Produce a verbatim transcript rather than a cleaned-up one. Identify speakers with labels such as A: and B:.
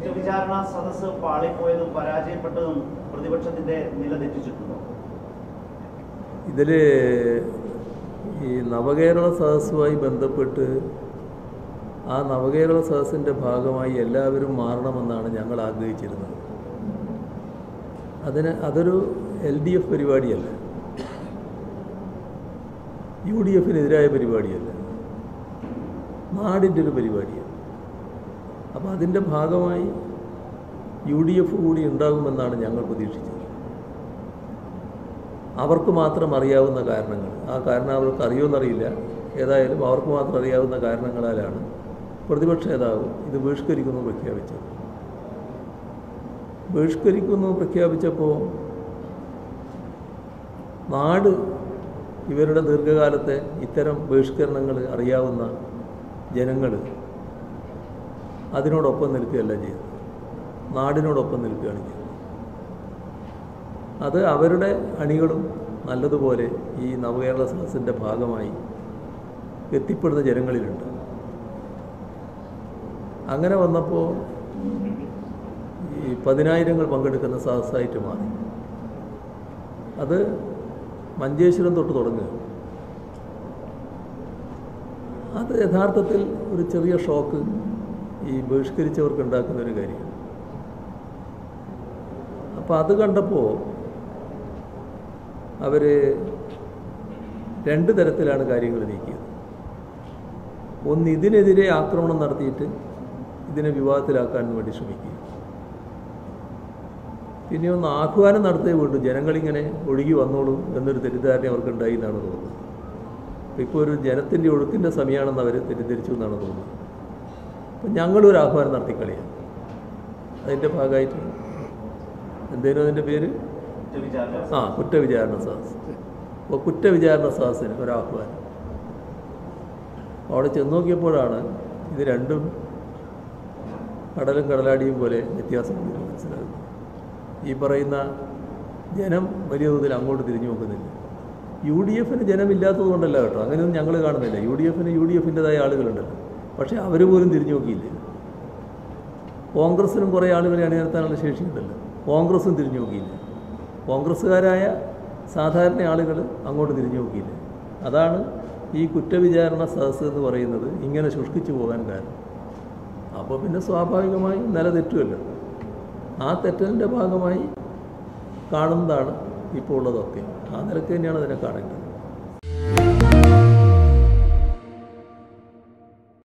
A: കുറ്റവിചാരണ സദസ്സ് പാളിപ്പോയതും പരാജയപ്പെട്ടതും പ്രതിപക്ഷത്തിന്റെ നില തെറ്റിച്ചിട്ടുണ്ടോ?
B: ഇതിൽ ഈ നവകേരള സദസ്സുമായി ബന്ധപ്പെട്ട് ആ നവകേരള സദസ്സിൻ്റെ ഭാഗമായി എല്ലാവരും മാറണമെന്നാണ് ഞങ്ങൾ ആഗ്രഹിച്ചിരുന്നത്. അതിന് അതൊരു എൽ ഡി എഫ് പരിപാടിയല്ല, യു ഡി എഫിനെതിരായ പരിപാടിയല്ല, നാടിൻ്റെ ഒരു പരിപാടിയാണ്. അപ്പോൾ അതിൻ്റെ ഭാഗമായി യു ഡി എഫ് കൂടി ഉണ്ടാകുമെന്നാണ് ഞങ്ങൾ പ്രതീക്ഷിച്ചത്. അവർക്ക് മാത്രം അറിയാവുന്ന കാരണങ്ങൾ, ആ കാരണം അവർക്ക് അറിയുമെന്നറിയില്ല, ഏതായാലും അവർക്ക് മാത്രം അറിയാവുന്ന കാരണങ്ങളാലാണ് പ്രതിപക്ഷ നേതാവ് ഇത് ബഹിഷ്കരിക്കുന്നു പ്രഖ്യാപിച്ചത്. ബഹിഷ്കരിക്കുന്നു പ്രഖ്യാപിച്ചപ്പോൾ നാട് ഇവരുടെ ദീർഘകാലത്തെ ഇത്തരം ബഹിഷ്കരണങ്ങൾ അറിയാവുന്ന ജനങ്ങൾ അതിനോടൊപ്പം നിൽക്കുകയല്ല ചെയ്തത്, നാടിനോടൊപ്പം നിൽക്കുകയാണ് ചെയ്തത്. അത് അവരുടെ അണികളും നല്ലതുപോലെ ഈ നവകേരള സദസ്സിൻ്റെ ഭാഗമായി എത്തിപ്പെടുന്ന ജനങ്ങളിലുണ്ട്. അങ്ങനെ വന്നപ്പോൾ ഈ പതിനായിരങ്ങൾ പങ്കെടുക്കുന്ന സദസ്സായിട്ട് മാറി. അത് മഞ്ചേശ്വരം തൊട്ട് തുടങ്ങുക. അത് യഥാർത്ഥത്തിൽ ഒരു ചെറിയ ഷോക്ക് ഈ ബഹിഷ്കരിച്ചവർക്ക് ഉണ്ടാക്കുന്നൊരു കാര്യമാണ്. അപ്പോൾ അത് കണ്ടപ്പോൾ അവർ രണ്ട് തരത്തിലാണ് കാര്യങ്ങൾ നീക്കിയത്. ഒന്ന്, ഇതിനെതിരെ ആക്രമണം നടത്തിയിട്ട് ഇതിനെ വിവാദത്തിലാക്കാൻ വേണ്ടി ശ്രമിക്കുക. പിന്നെ ഒന്ന് ആഹ്വാനം നടത്തിയേ വേണ്ടു, ജനങ്ങളിങ്ങനെ ഒഴുകി വന്നോളൂ എന്നൊരു തെറ്റിദ്ധാരണ അവർക്കുണ്ടായി എന്നാണ് തോന്നുന്നത്. ഇപ്പോൾ ഒരു ജനത്തിൻ്റെ ഒഴുക്കിൻ്റെ സമയമാണെന്ന് അവർ തെറ്റിദ്ധരിച്ചു എന്നാണ് തോന്നുന്നത്. അപ്പം ഞങ്ങളൊരു ആഹ്വാനം നടത്തിക്കളിയാണ്. അതിൻ്റെ ഭാഗമായിട്ട് എന്തേലും അതിൻ്റെ പേര് ആ കുറ്റവിചാരണ സദസ്സ്. അപ്പോൾ കുറ്റവിചാരണ സദസ്സിന് ഒരാഹ്വാനം. അവിടെ ചെന്ന് നോക്കിയപ്പോഴാണ് ഇത് രണ്ടും കടലും കടലാടിയും പോലെ വ്യത്യാസം മനസ്സിലാകുന്നത്. ഈ പറയുന്ന ജനം വലിയ തോതിൽ അങ്ങോട്ട് തിരിഞ്ഞു നോക്കുന്നില്ല. യു ഡി എഫിന് ജനമില്ലാത്തത് കൊണ്ടല്ല കേട്ടോ, അങ്ങനെയൊന്നും ഞങ്ങൾ കാണുന്നില്ല. യു ഡി എഫിന് യു ഡി എഫിൻ്റെതായ ആളുകളുണ്ടല്ലോ, പക്ഷേ അവർ പോലും തിരിഞ്ഞു നോക്കിയില്ല. കോൺഗ്രസ്സിനും കുറേ ആളുകളെ അണിനിരത്താനുള്ള ശേഷിയുണ്ടല്ലോ, കോൺഗ്രസ്സും തിരിഞ്ഞു നോക്കിയില്ല. കോൺഗ്രസ്സുകാരായ സാധാരണ ആളുകൾ അങ്ങോട്ട് തിരിഞ്ഞു നോക്കിയില്ല. അതാണ് ഈ കുറ്റവിചാരണ സദസ്സ് എന്ന് പറയുന്നത് ഇങ്ങനെ ശുഷ്കിച്ചു പോകാൻ കാരണം. അപ്പോൾ പിന്നെ സ്വാഭാവികമായും നില തെറ്റുമല്ലോ. ആ തെറ്റലിൻ്റെ ഭാഗമായി കാണുന്നതാണ് ഇപ്പോൾ ഉള്ളതൊക്കെ. ആ നിലക്ക് തന്നെയാണ് അതിനെ കാണേണ്ടത്.